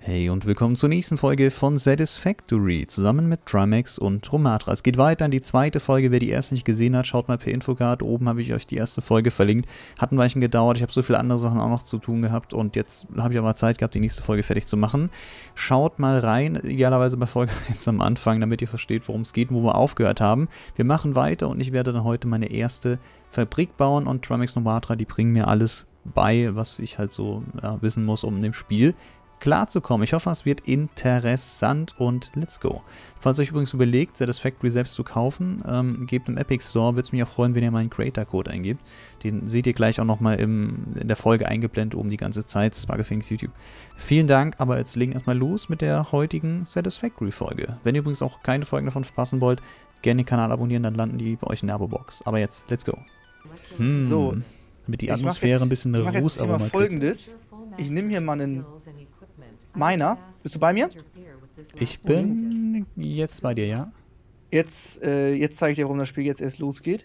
Hey und willkommen zur nächsten Folge von Satisfactory, zusammen mit Trimax und Romatra. Es geht weiter in die zweite Folge. Wer die erste nicht gesehen hat, schaut mal per Infocard. Oben habe ich euch die erste Folge verlinkt. Hat ein Weilchen gedauert, ich habe so viele andere Sachen auch noch zu tun gehabt und jetzt habe ich aber Zeit gehabt, die nächste Folge fertig zu machen. Schaut mal rein, idealerweise bei Folge 1 am Anfang, damit ihr versteht, worum es geht und wo wir aufgehört haben. Wir machen weiter und ich werde dann heute meine erste Fabrik bauen und Trimax und Romatra, die bringen mir alles bei, was ich halt so wissen muss, um in dem Spiel klarzukommen. Ich hoffe, es wird interessant und let's go. Falls ihr euch übrigens überlegt, Satisfactory selbst zu kaufen, gebt im Epic Store, würde es mich auch freuen, wenn ihr meinen Creator-Code eingebt. Den seht ihr gleich auch nochmal in der Folge eingeblendet oben die ganze Zeit, Spaghetti YouTube. Vielen Dank, aber jetzt legen wir erstmal los mit der heutigen Satisfactory-Folge. Wenn ihr übrigens auch keine Folgen davon verpassen wollt, gerne den Kanal abonnieren, dann landen die bei euch in der Abo-Box. Aber jetzt, let's go. So, damit die Atmosphäre ein bisschen ich mache jetzt mal Folgendes. Ich nehme hier mal einen Miner. Bist du bei mir? Ich bin jetzt bei dir, ja. Jetzt zeige ich dir, warum das Spiel jetzt erst losgeht.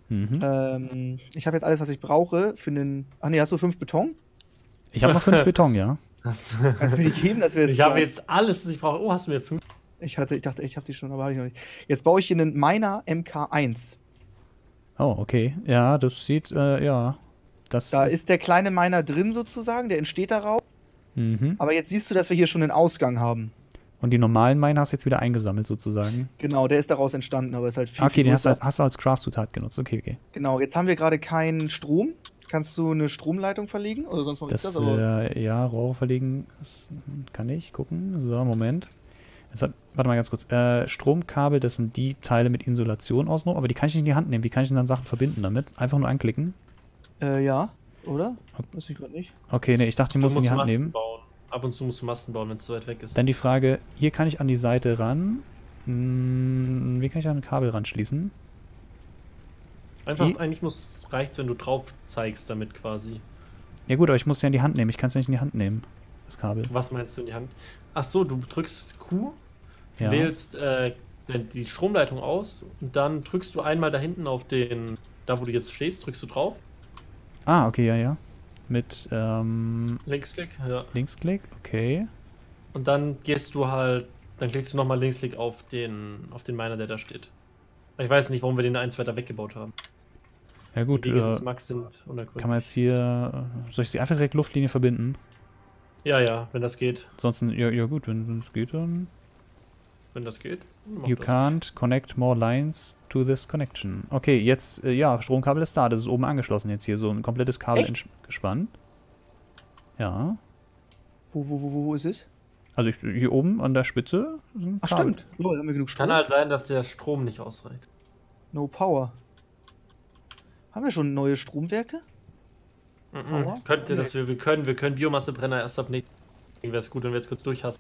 Mhm. Ich habe jetzt alles, was ich brauche für einen... Ach nee, hast du 5 Beton? Ich habe noch 5 Beton, ja. Kannst du mir die geben? Das Ich habe jetzt alles, was ich brauche. Oh, hast du mir 5? Ich dachte, ich habe die schon, aber habe ich noch nicht. Jetzt baue ich hier einen Miner MK1. Oh, okay. Ja, das sieht, ja. Da ist der kleine Miner drin sozusagen, der entsteht daraus. Mhm. Aber jetzt siehst du, dass wir hier schon einen Ausgang haben. Und die normalen Miner hast du jetzt wieder eingesammelt sozusagen. Genau, der ist daraus entstanden, aber ist halt viel, okay, viel den größer. hast du als Craft-Zutat genutzt. Okay, okay. Genau, jetzt haben wir gerade keinen Strom. Kannst du eine Stromleitung verlegen? Oder sonst Das, ja, Rohre verlegen, das kann ich gucken. So, Moment. Warte mal ganz kurz. Stromkabel, das sind die Teile mit Insulation außenrum, aber die kann ich nicht in die Hand nehmen. Wie kann ich denn dann Sachen verbinden damit? Einfach nur anklicken? Ja, oder? Weiß ich gerade nicht. Okay, ne, ich dachte, ich muss in die Hand Masten nehmen. bauen. Ab und zu musst du Masten bauen, wenn es zu weit weg ist. Dann die Frage, hier kann ich an die Seite ran. Wie kann ich an ein Kabel ranschließen? Einfach, eigentlich reicht, wenn du drauf zeigst damit quasi. Ja gut, aber ich muss es ja in die Hand nehmen. Ich kann es ja nicht in die Hand nehmen, das Kabel. Was meinst du in die Hand? Ach so, du drückst Q, Ja. wählst die Stromleitung aus und dann drückst du einmal da hinten auf den, da wo du jetzt stehst, drückst du drauf. Ah, okay, ja, ja. Mit Linksklick, ja. Linksklick, okay. Und dann gehst du halt, dann klickst du nochmal Linksklick auf den Miner, der da steht. Ich weiß nicht, warum wir den eins weiter weggebaut haben. Ja gut, Die Wege des Max sind unergründlich. kann man jetzt hier... Soll ich sie einfach direkt Luftlinie verbinden? Ja, ja, wenn das geht. Ansonsten, ja gut, wenn es geht, dann... Wenn das geht. Mach You das. can't connect more lines to this connection. Okay, jetzt, ja, Stromkabel ist da. Das ist oben angeschlossen jetzt hier. So ein komplettes Kabel gespannt. Ja. Wo ist es? Also hier oben an der Spitze ist ein Ach, Kabel. stimmt. So, jetzt haben wir genug Strom. Kann halt sein, dass der Strom nicht ausreicht. No power. Haben wir schon neue Stromwerke? Power? Könnt ihr, dass wir können Biomassebrenner erst ab nächsten. Wäre es gut, wenn wir jetzt kurz durch hast.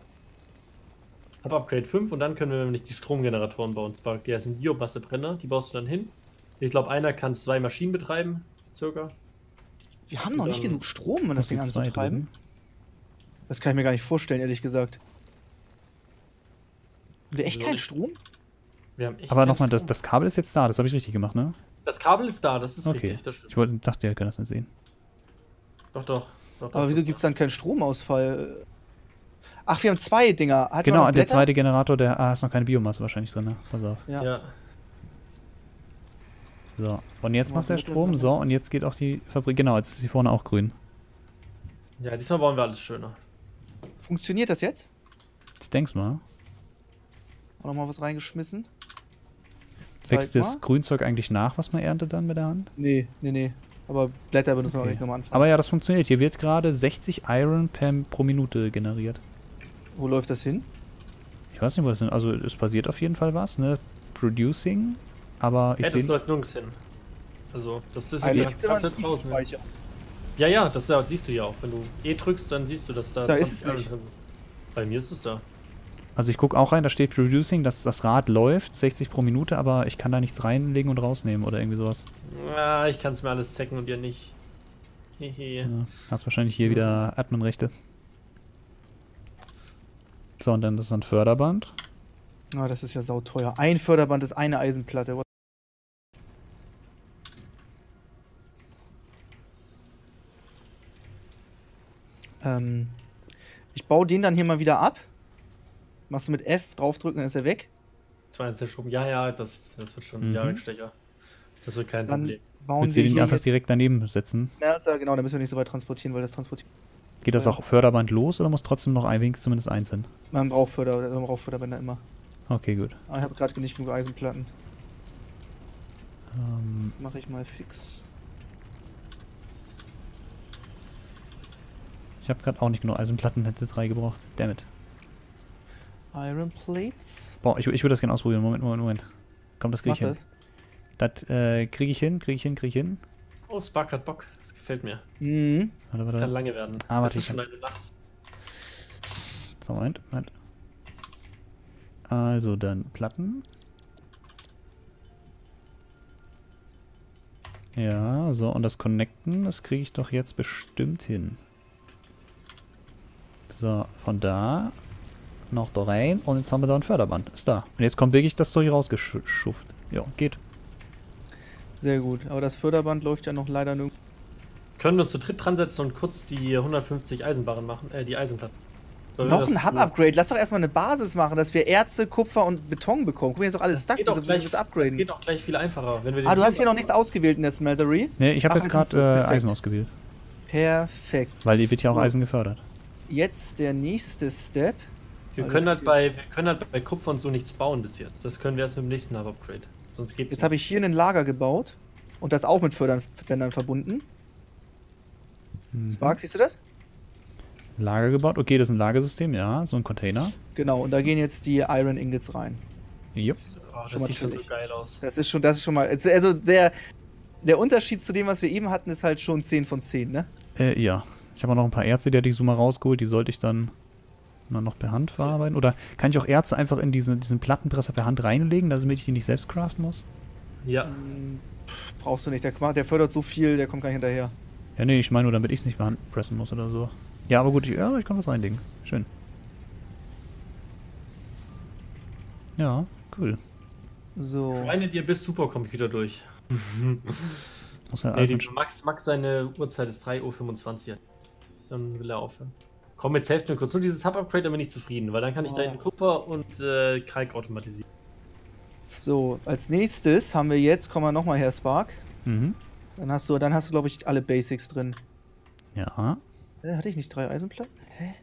Ab Upgrade 5 und dann können wir nämlich die Stromgeneratoren bauen. Zwar, die sind Biomassebrenner, die baust du dann hin. Ich glaube, einer kann 2 Maschinen betreiben, circa. Wir haben noch nicht genug Strom, um das Ding zwei anzutreiben. Das kann ich mir gar nicht vorstellen, ehrlich gesagt. Haben wir echt keinen Strom? Wir haben echt Aber keinen nochmal, Strom. das Kabel ist jetzt da. Das habe ich richtig gemacht, ne? Das Kabel ist da, das ist Okay. richtig. Das stimmt. Ich dachte, ihr könnt das nicht sehen. Doch. Aber wieso gibt es dann keinen Stromausfall? Ach, wir haben 2 Dinger. Hat Genau, jemand noch der Blätter? zweite Generator, der ist noch keine Biomasse wahrscheinlich drin, ne? Pass auf. Ja. So, und jetzt Mal macht der Blätter Strom. sammeln. So, und jetzt geht auch die Fabrik. Genau, jetzt ist sie vorne auch grün. Ja, diesmal bauen wir alles schöner. Funktioniert das jetzt? Ich denk's mal. Auch noch mal was reingeschmissen. Wächst Zeig das mal. Grünzeug eigentlich nach, was man erntet dann mit der Hand? Nee. Aber Blätter benutzen wir Okay. gleich nochmal anfangen. Aber ja, das funktioniert. Hier wird gerade 60 Iron pro Minute generiert. Wo läuft das hin? Ich weiß nicht, wo das ist. Also es passiert auf jeden Fall was, ne? Producing. Aber ich Das sehe... läuft nirgends hin. Also, das ist Also, jetzt draußen. Speicher. Ja, das siehst du ja auch. Wenn du E drückst, dann siehst du, dass da, Da ist es 20 Iron nicht. drin sind. Bei mir ist es da. Also ich gucke auch rein, da steht Producing, dass das Rad läuft, 60 pro Minute, aber ich kann da nichts reinlegen und rausnehmen oder irgendwie sowas. Ja, ich kann es mir alles zecken und ihr nicht. Hehe. Ja, hast wahrscheinlich hier wieder Admin-Rechte. So, und dann ist ein Förderband. Ah, das ist ja sauteuer. Ein Förderband ist eine Eisenplatte. Ich baue den dann hier mal wieder ab. Machst du mit F draufdrücken, dann ist er weg. 2 Strom. Ja, das wird schon ja wegstecher. Das wird kein Dann Problem. bauen Willst wir du den hier einfach jetzt direkt daneben setzen? Smelter, genau, da müssen wir nicht so weit transportieren, weil das transportiert. Geht das auch Förderband los oder muss trotzdem noch wenigstens zumindest eins hin? Man braucht Förderbänder immer. Okay, gut. Aber ich habe gerade nicht genug Eisenplatten. Das mache ich mal fix. Ich habe gerade auch nicht genug Eisenplatten, hätte 3 gebraucht. Dammit. Iron Plates. Boah, ich würde das gerne ausprobieren. Moment. Komm, das kriege ich hin. Das kriege ich hin. Oh, Spark hat Bock. Das gefällt mir. Mhm. Das kann lange werden. Warte, das ist schon eine Nacht. So, Moment. Also dann Platten. Ja, so, und das Connecten, das kriege ich doch jetzt bestimmt hin. So, von da noch da rein und jetzt haben wir da ein Förderband. Ist da. Und jetzt kommt wirklich das Zeug rausgeschufft. Ja, geht. Sehr gut. Aber das Förderband läuft ja noch leider nirgendwo. Können wir uns zu dritt dran setzen und kurz die 150 Eisenbarren machen, die Eisenplatten. Noch ein Hub-Upgrade. Lass doch erstmal eine Basis machen, dass wir Erze, Kupfer und Beton bekommen. Guck mal, hier ist doch alles stuck. Das geht auch gleich viel einfacher. Wenn wir du hast hier noch nichts ausgewählt in der Smeltery? Ne, ich habe jetzt gerade Eisen ausgewählt. Perfekt. Weil die wird ja auch Eisen gefördert. Jetzt der nächste Step. Wir können halt bei Kupfer und so nichts bauen bis jetzt. Das können wir erst mit dem nächsten Hub-Upgrade. Sonst geht's Jetzt habe ich hier ein Lager gebaut. Und das auch mit Förderbändern verbunden. Spark, siehst du das? Lager gebaut. Okay, das ist ein Lagersystem, ja. So ein Container. Genau, und da gehen jetzt die Iron Ingots rein. Jupp. Oh, das sieht schon so geil aus. Das ist schon mal. Also der Unterschied zu dem, was wir eben hatten, ist halt schon 10 von 10, ne? Ja. Ich habe auch noch ein paar Erze, die hatte ich so mal rausgeholt. Die sollte ich dann noch per Hand verarbeiten. Oder kann ich auch Erze einfach in diesen Plattenpresser per Hand reinlegen, damit ich die nicht selbst craften muss? Ja. Brauchst du nicht. Der fördert so viel, der kommt gar nicht hinterher. Ja, nee, ich meine nur, damit ich es nicht per Hand pressen muss oder so. Ja, aber gut, ich kann was reinlegen. Schön. Ja, cool. So. Meine dir bis Supercomputer durch. Muss ja Max seine Uhrzeit ist 3:25 Uhr. Dann will er aufhören. Komm, jetzt helft mir kurz. Nur dieses Hub-Upgrade, dann bin ich zufrieden, weil dann kann ich deinen Kupfer und Kalk automatisieren. So, als nächstes haben wir jetzt, komm mal nochmal her, Spark. Mhm. Dann hast du, glaube ich, alle Basics drin. Ja. Hatte ich nicht 3 Eisenplatten? Hä?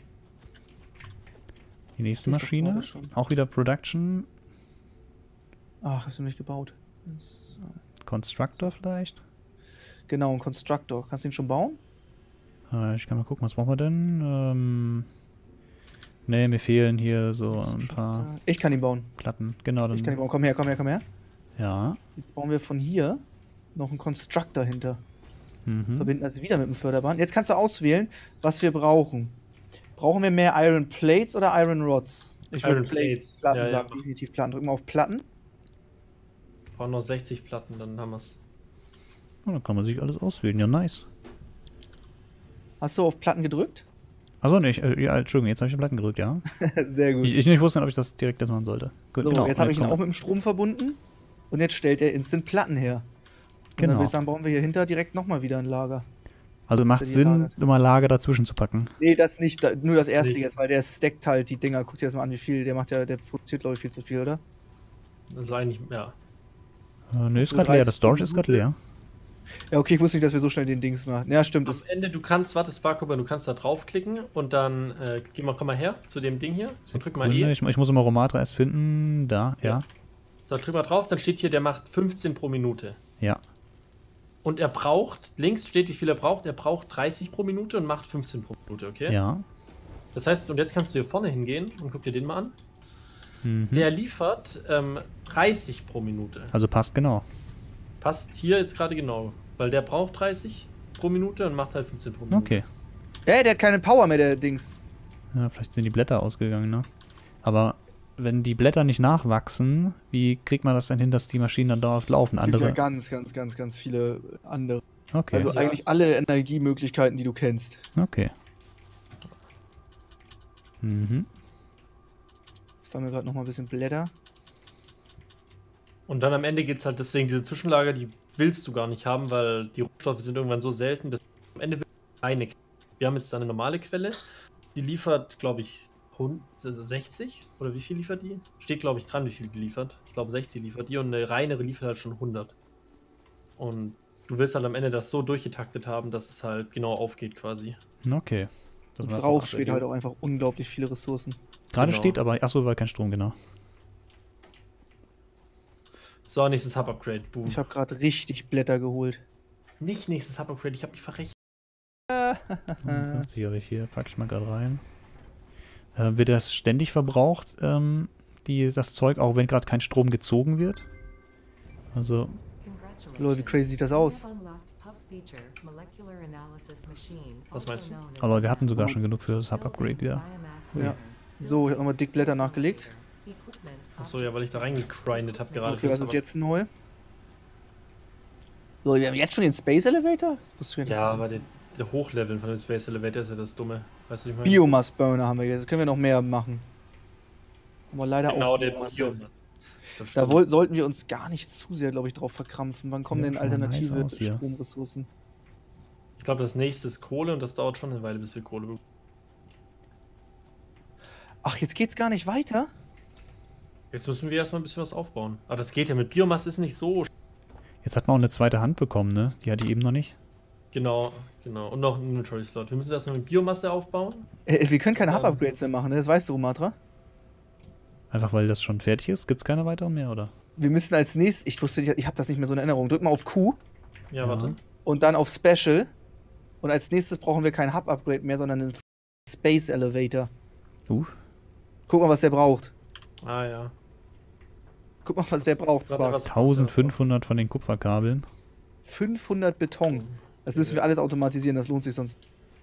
Die nächste Maschine. Auch wieder Production. Ach, hast du nicht gebaut. Constructor vielleicht? Genau, ein Constructor. Kannst du ihn schon bauen? Ich kann mal gucken, was brauchen wir denn? Ne, mir fehlen hier so ein paar Ich kann ihn bauen. Platten. Genau, dann. Ich kann ihn bauen. Komm her. Ja. Jetzt bauen wir von hier noch einen Constructor hinter. Mhm. Verbinden das wieder mit dem Förderband. Jetzt kannst du auswählen, was wir brauchen. Brauchen wir mehr Iron Plates oder Iron Rods? Ich würde Platten sagen. Definitiv Platten. Drück mal auf Platten. Wir brauchen noch 60 Platten, dann haben wir es. Oh, dann kann man sich alles auswählen. Ja, nice. Hast du auf Platten gedrückt? Achso, ne, ja, Entschuldigung, jetzt habe ich die Platten gedrückt, ja. Sehr gut. Ich nicht wusste, ob ich das direkt machen sollte. Gut, so, genau. Jetzt habe ich ihn auch mit dem Strom verbunden. Und jetzt stellt er instant Platten her. Und genau. Dann würde ich sagen, bauen wir hier hinter direkt nochmal wieder ein Lager. Also macht Sinn, immer Lager dazwischen zu packen. Nee, das nicht. Nur das erste jetzt, weil der stackt halt die Dinger. Guck dir das mal an, wie viel. Der produziert, glaube ich, viel zu viel, oder? Also eigentlich, ja. Ne, ist gerade leer. Das Storage ist gerade leer. Ja, okay, ich wusste nicht, dass wir so schnell den Dings machen. Ja, stimmt. Am Ende, du kannst, warte, Sparkhuber, du kannst da draufklicken und dann, komm mal her zu dem Ding hier. So, drück mal E. Ich muss immer Romatra erst finden. Da, ja. So, drück mal drauf, dann steht hier, der macht 15 pro Minute. Ja. Und er braucht, links steht, wie viel er braucht 30 pro Minute und macht 15 pro Minute, okay? Ja. Das heißt, und jetzt kannst du hier vorne hingehen und guck dir den mal an. Mhm. Der liefert 30 pro Minute. Also passt genau. Passt hier jetzt gerade genau, weil der braucht 30 pro Minute und macht halt 15 pro Minute. Okay. Der hat keine Power mehr, der Dings. Ja, vielleicht sind die Blätter ausgegangen, ne? Aber wenn die Blätter nicht nachwachsen, wie kriegt man das denn hin, dass die Maschinen dann dauerhaft laufen? Es gibt ja ganz viele andere. Okay. Also eigentlich alle Energiemöglichkeiten, die du kennst. Okay. Mhm. Jetzt haben wir gerade noch mal ein bisschen Blätter. Und dann am Ende geht es halt deswegen, diese Zwischenlager, die willst du gar nicht haben, weil die Rohstoffe sind irgendwann so selten, dass am Ende eine. Wir haben jetzt da eine normale Quelle Die liefert, glaube ich, 60? Oder wie viel liefert die? Steht, glaube ich, dran, wie viel die liefert. Ich glaube, 60 liefert die und eine reinere liefert halt schon 100. Und du willst halt am Ende das so durchgetaktet haben, dass es halt genau aufgeht quasi. Okay. Du brauchst später halt auch einfach unglaublich viele Ressourcen. Gerade steht aber, achso, war kein Strom, genau. So, nächstes Hub-Upgrade. Boom. Ich habe gerade richtig Blätter geholt. Nicht nächstes Hub-Upgrade, ich habe mich verrechnet. 50 habe ich hier, packe ich mal gerade rein. Wird das ständig verbraucht, das Zeug, auch wenn gerade kein Strom gezogen wird? Also. Leute, wie crazy sieht das aus? Was meinst du? Aber wir hatten sogar schon genug für das Hub-Upgrade, ja. Ja. So, ich habe nochmal dick Blätter nachgelegt. Achso, ja, weil ich da reingegrindet habe gerade. Okay, was ist jetzt neu? So, wir haben jetzt schon den Space Elevator? Ja, aber der Hochleveln von dem Space Elevator ist ja das Dumme. Weißt du, ich meine? Biomass Burner haben wir jetzt. Können wir noch mehr machen. Aber leider genau, auch. Den Biomass. Da sollten wir uns gar nicht zu sehr, glaube ich, drauf verkrampfen. Wann kommen denn alternative Stromressourcen? Ich glaube, das nächste ist Kohle und das dauert schon eine Weile, bis wir Kohle bekommen. Ach, jetzt geht's gar nicht weiter? Jetzt müssen wir erstmal ein bisschen was aufbauen. Aber das geht ja mit Biomasse, ist nicht so. Jetzt hat man auch eine zweite Hand bekommen, ne? Die hatte ich eben noch nicht. Genau. Und noch einen Inventory Slot. Wir müssen erstmal mit Biomasse aufbauen. Wir können keine Hub-Upgrades mehr machen, ne? Das weißt du, Rumatra. Einfach weil das schon fertig ist? Gibt's keine weiteren mehr, oder? Wir müssen als nächstes, ich habe das nicht mehr so in Erinnerung. Drück mal auf Q. Ja, warte. Und dann auf Special. Und als nächstes brauchen wir kein Hub-Upgrade mehr, sondern einen Space Elevator. Guck mal, was der braucht. Ah, ja. Guck mal, was der braucht. Warte, 1500 von den Kupferkabeln. 500 Beton. Das müssen wir alles automatisieren, das lohnt sich sonst.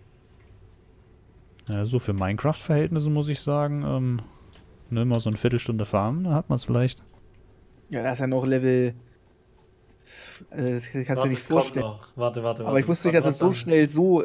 Ja, so für Minecraft-Verhältnisse muss ich sagen, ne, mal so eine Viertelstunde farmen, dann hat man es vielleicht. Ja, da ist ja noch Level. Das kannst du dir nicht vorstellen. Warte. Aber ich wusste nicht, dass es so schnell so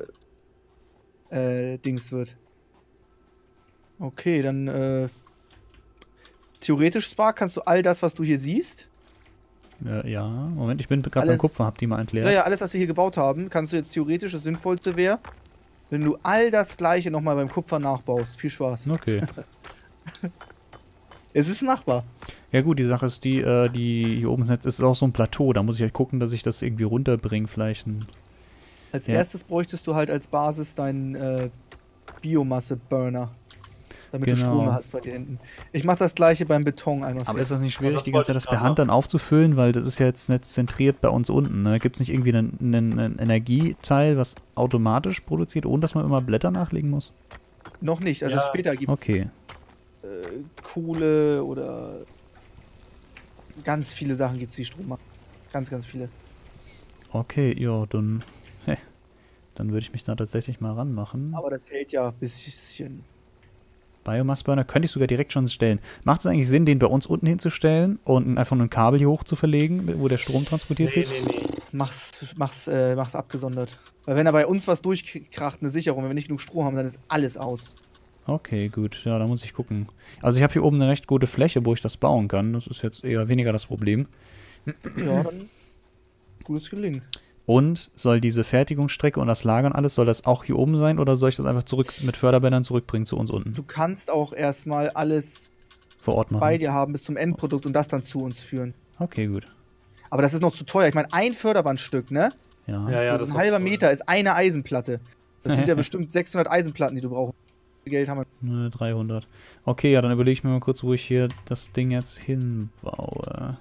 Dings wird. Okay, dann theoretisch, Spark, kannst du all das, was du hier siehst. Ja, Moment, ich bin gerade beim Kupfer, hab die mal entleert. Ja, alles, was wir hier gebaut haben, kannst du jetzt theoretisch, das Sinnvollste wäre, wenn du all das Gleiche nochmal beim Kupfer nachbaust. Viel Spaß. Okay. Es ist machbar. Ja gut, die Sache ist die hier oben ist auch so ein Plateau, da muss ich halt gucken, dass ich das irgendwie runterbringe, vielleicht. Als erstes bräuchtest du halt als Basis deinen Biomasse-Burner. Damit du Strom hast bei dir hinten. Ich mache das gleiche beim Beton einmal. Aber ist das nicht schwierig, die ganze Zeit das per Hand dann aufzufüllen? Weil das ist ja jetzt nicht zentriert bei uns unten. Ne? Gibt es nicht irgendwie einen Energieteil, was automatisch produziert, ohne dass man immer Blätter nachlegen muss? Noch nicht, also später gibt es Kohle oder ganz viele Sachen gibt es, die Strom machen. Ganz, ganz viele. Okay, ja, dann würde ich mich da tatsächlich mal ranmachen. Aber das hält ja ein bisschen. Biomass-Burner könnte ich sogar direkt schon stellen. Macht es eigentlich Sinn, den bei uns unten hinzustellen und einfach nur ein Kabel hier hoch zu verlegen, wo der Strom transportiert wird? Nee. Mach's abgesondert. Weil wenn er bei uns was durchkracht, eine Sicherung, wenn wir nicht genug Strom haben, dann ist alles aus. Okay, gut. Ja, da muss ich gucken. Also ich habe hier oben eine recht gute Fläche, wo ich das bauen kann. Das ist jetzt eher weniger das Problem. Ja, dann gutes Gelingen. Und soll diese Fertigungsstrecke und das Lagern alles, soll das auch hier oben sein oder soll ich das einfach zurück mit Förderbändern zurückbringen zu uns unten? Du kannst auch erstmal alles vor Ort machen, bei dir haben bis zum Endprodukt und das dann zu uns führen. Okay, gut. Aber das ist noch zu teuer. Ich meine, ein Förderbandstück, ne? Ja. So ein halber Meter ist eine Eisenplatte. Das sind ja bestimmt 600 Eisenplatten, die du brauchst. Wie viel Geld haben wir? 300. Okay, ja, dann überlege ich mir mal kurz, wo ich hier das Ding jetzt hinbaue.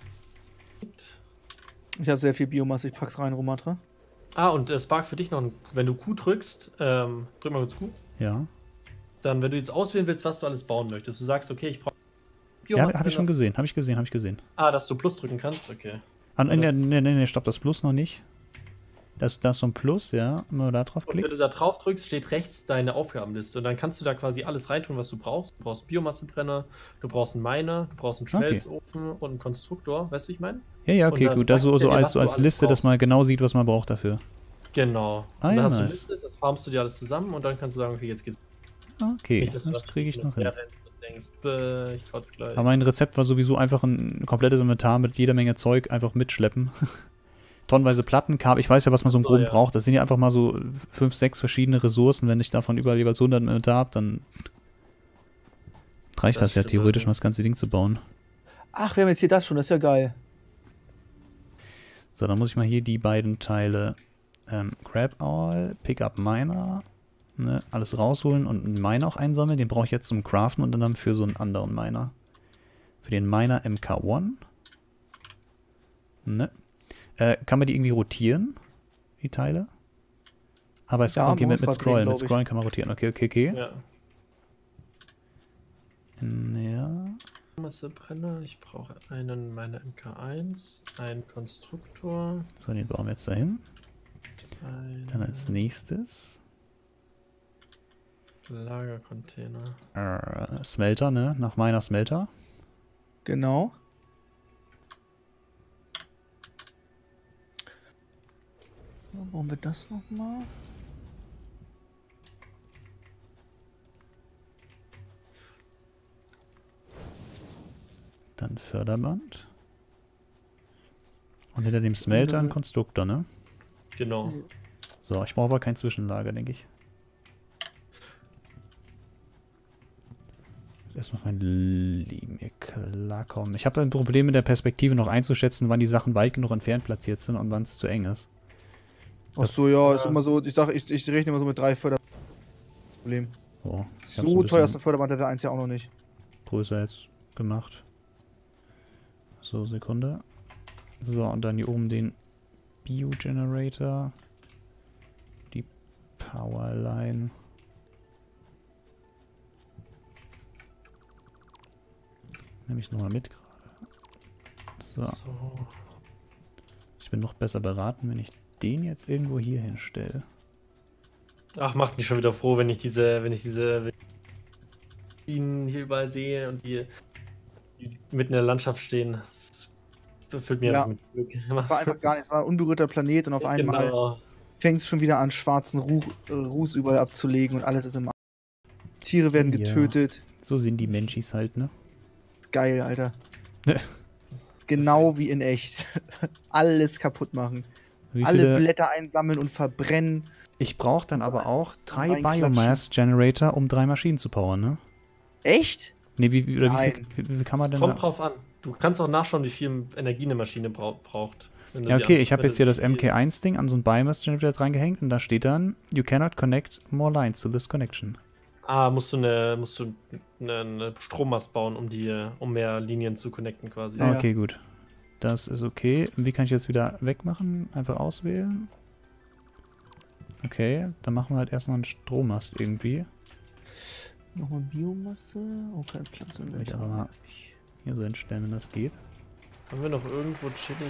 Ich habe sehr viel Biomasse, ich pack's rein, Romatra. Und Spark, für dich noch, wenn du Q drückst, drück mal kurz Q. Ja. Dann, wenn du jetzt auswählen willst, was du alles bauen möchtest, du sagst, okay, ich brauche Biomasse. Ja, habe ich schon gesehen, habe ich gesehen. Dass du Plus drücken kannst, okay. Nee, stopp, das Plus noch nicht. Das ist so ein Plus, ja, wenn man da drauf klickt. Und wenn du da drauf drückst, steht rechts deine Aufgabenliste. Und dann kannst du da quasi alles reintun, was du brauchst. Du brauchst Biomassebrenner, du brauchst einen Miner, du brauchst einen Schmelzofen und einen Konstruktor. Weißt du, wie ich meine? Ja, okay, gut. Das so als Liste, dass man genau sieht, was man braucht dafür. Genau. Und dann hast du eine Liste, das farmst du dir alles zusammen und dann kannst du sagen, okay, jetzt geht's. Okay, nicht, das kriege ich noch hin. Ich kotze gleich. Aber mein Rezept war sowieso einfach ein komplettes Inventar mit jeder Menge Zeug einfach mitschleppen. tonnenweise Platten, Kabel. Ich weiß ja, was man so im Groben ja. braucht. Das sind ja einfach mal so 5, 6 verschiedene Ressourcen. Wenn ich davon überall jeweils 100 Inventar habe, dann reicht das ja theoretisch, mal das ganze Ding zu bauen. Ach, wir haben jetzt hier das schon, das ist ja geil. So, dann muss ich mal hier die beiden Teile Grab All, Pick Up Miner, ne, alles rausholen und einen Miner auch einsammeln. Den brauche ich jetzt zum Craften und dann für so einen anderen Miner. Für den Miner MK1. Ne. Kann man die irgendwie rotieren, die Teile? Aber es Ja, okay, mit Scrollen. Mit glaub ich. Scrollen kann man rotieren. Okay. Ja. Ja. Massebrenner, ich brauche einen meiner MK1, einen Konstruktor. So, den bauen wir jetzt dahin. Dann als nächstes Lagercontainer. Smelter, ne? Nach meiner Smelter. Genau. Dann brauchen wir das nochmal. Dann Förderband. Und hinter dem Smelter ein Konstruktor, ne? Genau. So, ich brauche aber kein Zwischenlager, denke ich. Jetzt erstmal auf mein Leben hier klarkommen. Ich habe ein Problem mit der Perspektive noch einzuschätzen, wann die Sachen weit genug entfernt platziert sind und wann es zu eng ist. Ach so, ja, ist immer so, ich rechne immer so mit 3 Förderproblem. Oh, ich hab's ein So bisschen teuer ist ein Förderband Level 1 ja auch noch nicht. größer jetzt gemacht. So, Sekunde. So, und dann hier oben den Bio-Generator. Die Powerline. Nehme ich nochmal mit gerade. So. Ich bin noch besser beraten, wenn ich den jetzt irgendwo hier hinstelle. Ach, macht mich schon wieder froh, wenn ich diese hier überall sehe und die mitten in der Landschaft stehen. Das erfüllt mir Ja. einfach mit Glück. Es war einfach gar nichts, es war ein unberührter Planet und auf einmal Genau. fängt es schon wieder an, schwarzen Ruß überall abzulegen und alles ist im Arsch. Tiere werden Ja. getötet. So sind die Menschis halt, ne? Geil, Alter. Ist genau wie in echt. Alles kaputt machen. Wie Alle viele- Blätter einsammeln und verbrennen. Ich brauche dann aber auch 3 Reinklatschen. Biomass-Generator, um 3 Maschinen zu powern, ne? Echt? Ne, wie viel, Nein. wie kann man denn Kommt da? drauf an. Du kannst auch nachschauen, wie viel Energie eine Maschine braucht. wenn du Ja, sie okay, anschaust, ich habe wenn jetzt hier das sie ist. MK1-Ding an so ein Biomass-Generator reingehängt und da steht dann, you cannot connect more lines to this connection. Musst du eine Strommast bauen, um mehr Linien zu connecten quasi. Ja. Okay, gut. Das ist okay. Wie kann ich jetzt wieder wegmachen? Einfach auswählen. Okay, dann machen wir halt erstmal einen Strommast irgendwie. Nochmal Biomasse. Oh, kein Platz im Ich aber mal hier so hinstellen, wenn das geht. Haben wir noch irgendwo chillig?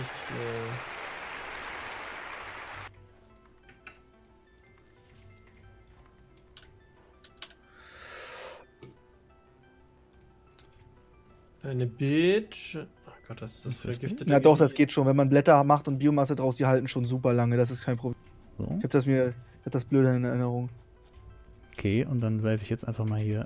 Eine Bitch. Oh Gott, das Ist das vergiftet. Ja, doch, das geht schon. Wenn man Blätter macht und Biomasse draus, die halten schon super lange. Das ist kein Problem. So. Ich hab das blöde in Erinnerung. Okay, und dann werfe ich jetzt einfach mal hier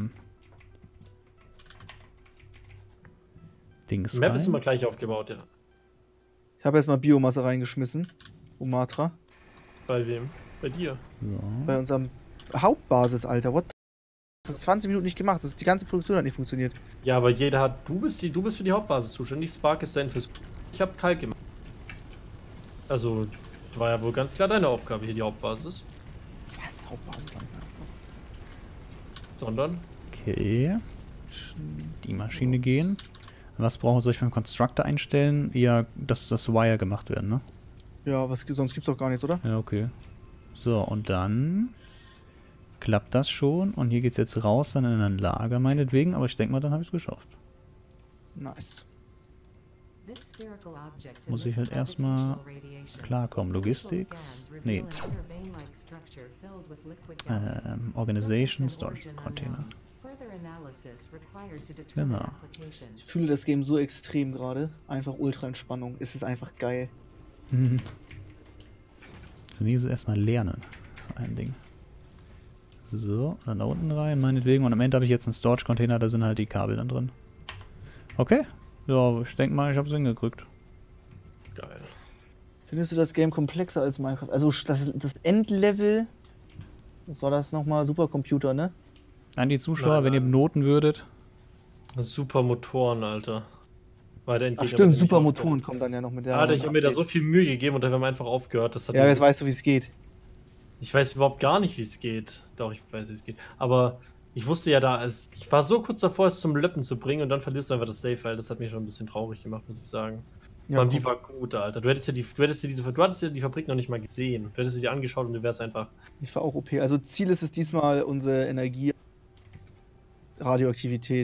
Dings Die Map ist rein. immer gleich aufgebaut, ja. Ich habe jetzt mal Biomasse reingeschmissen. Umatra. Bei wem? Bei dir. So. Bei unserem Hauptbasis, Alter. What the... Das ist 20 Minuten nicht gemacht. Die ganze Produktion hat nicht funktioniert. Ja, aber jeder hat. Du bist für die Hauptbasis zuständig. Spark ist dann fürs. Ich habe Kalk gemacht. Also, war ja wohl ganz klar deine Aufgabe hier, die Hauptbasis. Was? Hauptbasis war nicht meine Aufgabe. Sondern. Okay. Die Maschine gehen. Was soll ich beim Constructor einstellen? Ja, dass das Wire gemacht werden, ne? Ja, sonst gibt's doch gar nichts, oder? Ja, okay. So, und dann klappt das schon. Und hier geht's jetzt raus, dann in ein Lager meinetwegen. Aber ich denke mal, dann habe ich es geschafft. Nice. Muss ich halt erstmal klarkommen. Logistics? Nee. Organization, Storage Container. Genau. Ich fühle das Game so extrem gerade. Einfach Ultra-Entspannung. Es ist einfach geil. Für mich ist es erstmal Lernen. Vor allen Dingen. So, dann da unten rein, meinetwegen. Und am Ende habe ich jetzt einen Storage-Container, da sind halt die Kabel dann drin. Okay. Ja, ich denke mal, ich habe es hingekriegt. Geil. Findest du das Game komplexer als Minecraft? Also das Endlevel, was war das nochmal? Supercomputer, ne? An die Zuschauer, wenn ihr benoten würdet. Super Motoren, Alter. Ach stimmt, super Motoren kommen dann ja noch mit der... Alter, ich habe mir da so viel Mühe gegeben und dann haben wir einfach aufgehört. Das hat ja, jetzt weißt du, wie es geht. Ich weiß überhaupt gar nicht, wie es geht. Doch, ich weiß, wie es geht. Aber ich wusste ja da, ich war so kurz davor, es zum Löppen zu bringen und dann verlierst du einfach das Save-File. Das hat mich schon ein bisschen traurig gemacht, muss ich sagen. Ja, vor allem die war gut, Alter. Du hattest ja die Fabrik noch nicht mal gesehen. Du hättest sie dir angeschaut und du wärst einfach... Ich war auch OP. Also Ziel ist es diesmal, unsere Energie, radioaktiven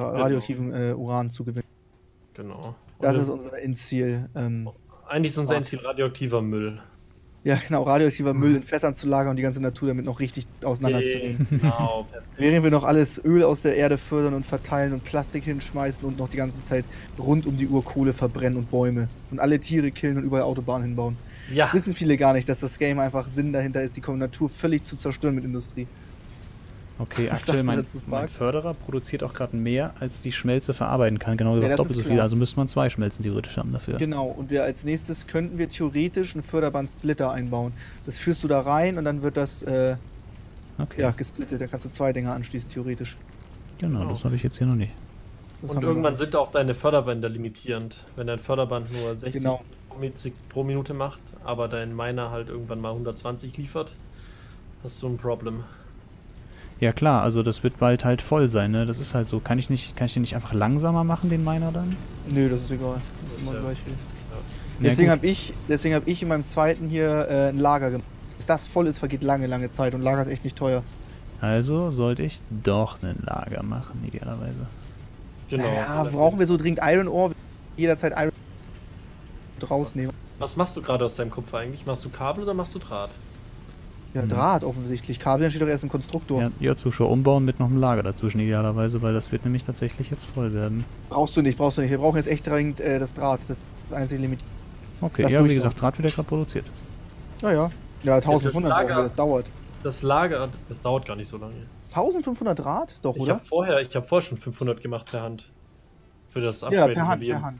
Uran zu gewinnen. Genau. Das ist unser Endziel. Eigentlich ist unser Endziel radioaktiver Müll. Ja, genau, radioaktiver Müll in Fässern zu lagern und die ganze Natur damit noch richtig auseinanderzunehmen. Genau. Während wir noch alles Öl aus der Erde fördern und verteilen und Plastik hinschmeißen und noch die ganze Zeit rund um die Uhr Kohle verbrennen und Bäume und alle Tiere killen und überall Autobahnen hinbauen. Ja. Das wissen viele gar nicht, dass das Game einfach Sinn dahinter ist, die Natur völlig zu zerstören mit Industrie. Okay, aktuell mein Förderer produziert auch gerade mehr, als die Schmelze verarbeiten kann. Genau gesagt, doppelt so viel. Also müsste man 2 Schmelzen theoretisch haben dafür. Genau, und wir als nächstes könnten wir theoretisch einen Förderband-Splitter einbauen. Das führst du da rein und dann wird das gesplittet. Da kannst du 2 Dinger anschließen, theoretisch. Genau, das habe ich jetzt hier noch nicht. Und irgendwann sind auch deine Förderbänder limitierend. Wenn dein Förderband nur 60 pro Minute macht, aber dein Miner halt irgendwann mal 120 liefert, hast du ein Problem. Ja klar, also das wird bald halt voll sein, ne? Das ist halt so. Kann ich den nicht einfach langsamer machen, den Miner dann? Nö, das ist egal. Das ist immer gleich viel. Ja. Deswegen hab ich in meinem zweiten hier ein Lager gemacht. Bis das voll ist, vergeht lange Zeit und Lager ist echt nicht teuer. Also sollte ich doch ein Lager machen, idealerweise. Genau. Ja, brauchen wir so dringend Iron Ore? Jederzeit Iron Ore rausnehmen. Was machst du gerade aus deinem Kupfer eigentlich? Machst du Kabel oder machst du Draht? Ja, Draht offensichtlich. Kabel, dann steht doch erst ein Konstruktor. Ja, Zuschauer umbauen mit noch einem Lager dazwischen idealerweise, weil das wird nämlich tatsächlich jetzt voll werden. Brauchst du nicht. Wir brauchen jetzt echt dringend das Draht. Das ist das einzige Limit. Okay, ja, wie gesagt, Draht wird ja gerade produziert. Naja. Ja, 1500 brauchen wir, das dauert. Das Lager, das dauert gar nicht so lange. 1500 Draht? Doch, oder? Ich hab vorher schon 500 gemacht per Hand. Für das Upgrade. Ja, per Hand.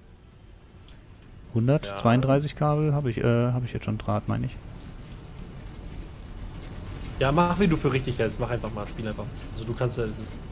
132 Kabel habe ich jetzt schon Draht, meine ich. Ja, mach wie du für richtig hältst. Mach einfach mal, spiel einfach. Also du kannst ja...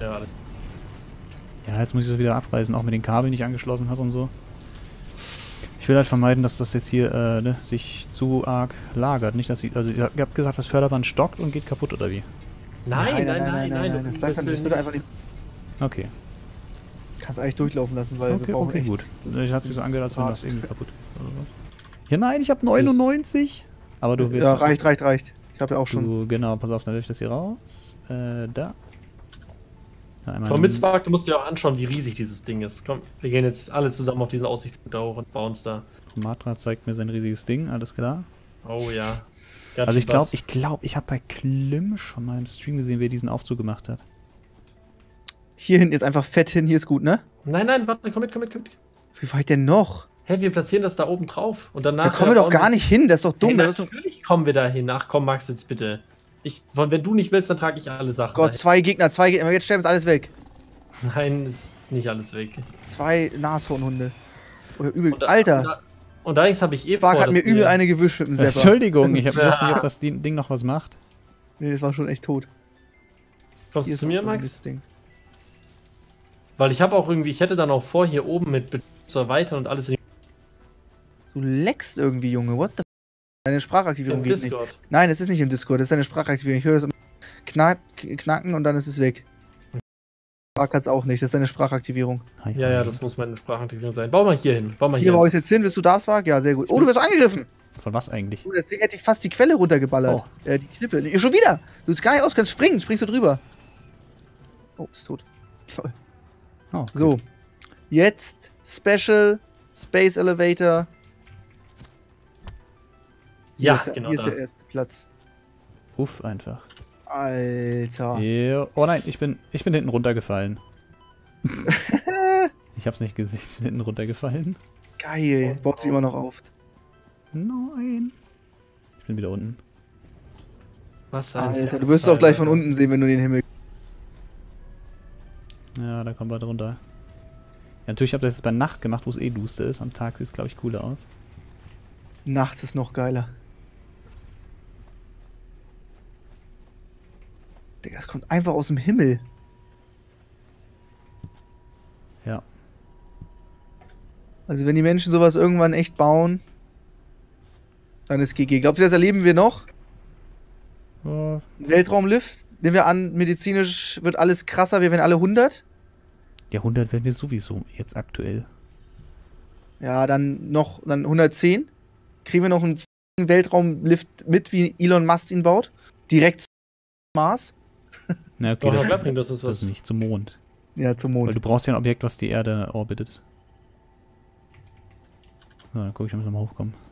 Ja, jetzt muss ich das wieder abreißen, auch mit den Kabeln, die ich angeschlossen habe und so. Ich will halt vermeiden, dass das jetzt hier sich zu arg lagert. Nicht, dass also ihr habt gesagt, das Förderband stockt und geht kaputt, oder wie? Nein. Das wird einfach nicht... Okay. Kannst eigentlich durchlaufen lassen, weil wir brauchen echt... Gut. Ich hatte sich so angehört, als wenn das irgendwie kaputt ist. Ja, nein, ich habe 99. Aber du wirst... Ja, reicht. Ich habe ja auch schon... Genau, pass auf, dann wirf ich das hier raus. Da. Komm mit, Spark, du musst dir auch anschauen, wie riesig dieses Ding ist. Komm, wir gehen jetzt alle zusammen auf diesen Aussichtspunkt hoch und bauen es da. Matra zeigt mir sein riesiges Ding, alles klar. Oh ja. Also ich glaube, ich habe bei Klim schon mal im Stream gesehen, wie er diesen Aufzug gemacht hat. Hier hinten jetzt einfach fett hin, hier ist gut, ne? Nein, warte, komm mit. Wie weit denn noch? Hä, wir platzieren das da oben drauf und danach... Da kommen wir doch gar nicht hin, das ist doch dumm. Hey, natürlich kommen wir da hin. Ach komm, Max, jetzt bitte. Wenn du nicht willst, dann trage ich alle Sachen. Gott, zwei Gegner, jetzt sterben alles weg. Nein, ist nicht alles weg. 2 Nashornhunde. Oder übel. Alter! Und allerdings habe ich Spark hat mir übel eine gewischt mit dem Sepper. Entschuldigung, ich wusste nicht, ob das Ding noch was macht. Nee, das war schon echt tot. Kommst du zu mir, Max? Weil ich habe auch irgendwie, ich hätte dann auch vor, hier oben mit zu erweitern und alles. Du leckst irgendwie, Junge, what the f***? Deine Sprachaktivierung geht nicht. Nein, es ist nicht im Discord, das ist deine Sprachaktivierung. Ich höre das knacken und dann ist es weg. Spark hat es auch nicht, das ist deine Sprachaktivierung. Ja, das muss meine Sprachaktivierung sein. Bau mal hier hin. Hier baue ich jetzt hin, willst du da, Spark? Ja, sehr gut. Oh, du wirst angegriffen! Von was eigentlich? Oh, das Ding hätte ich fast die Quelle runtergeballert. Die Klippe. Schon wieder! Du bist gar nicht aus, kannst springen. Springst du drüber. Oh, ist tot. Toll. Oh, so. Jetzt Special Space Elevator. Hier ist der erste Platz. Uff, einfach. Alter. Yeah. Oh nein, ich bin hinten runtergefallen. Ich hab's nicht gesehen, ich bin hinten runtergefallen. Geil. Baut sich immer noch auf. Nein. Ich bin wieder unten. Was, Alter, du wirst es auch gleich von unten sehen, wenn du den Himmel... Ja, da kommt bald runter. Ja, natürlich habe ich das jetzt bei Nacht gemacht, wo es eh duster ist. Am Tag sieht es, glaube ich, cooler aus. Nachts ist noch geiler. Digga, es kommt einfach aus dem Himmel. Ja. Also wenn die Menschen sowas irgendwann echt bauen, dann ist GG. Glaubt ihr, das erleben wir noch? Ein Weltraumlift? Nehmen wir an, medizinisch wird alles krasser, wir werden alle 100? Ja, 100 werden wir sowieso jetzt aktuell. Ja, dann 110. Kriegen wir noch einen Weltraumlift mit, wie Elon Musk ihn baut? Direkt zum Mars? Na, okay, das ist nicht zum Mond. Ja, zum Mond. Weil du brauchst ja ein Objekt, was die Erde orbitet. So, dann guck ich, ob ich nochmal hochkomme.